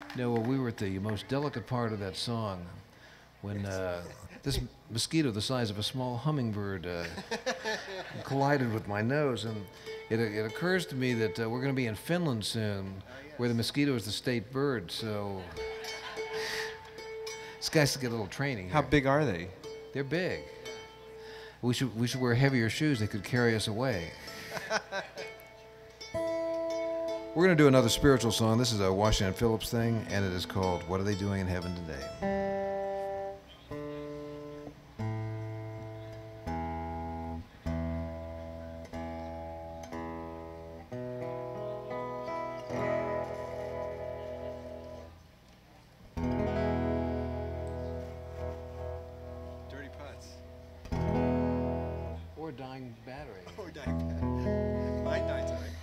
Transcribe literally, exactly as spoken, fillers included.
No, well, we were at the most delicate part of that song when uh, this mosquito the size of a small hummingbird uh, collided with my nose. And it, it occurs to me that uh, we're going to be in Finland soon, where the mosquito is the state bird. So this guy's to get a little training How here. big are they? They're big. We should, we should wear heavier shoes that could carry us away. We're going to do another spiritual song. This is a Washington Phillips thing, and it is called What Are They Doing in Heaven Today? Dirty putts. Or a dying battery. Or dying. Might die tonight.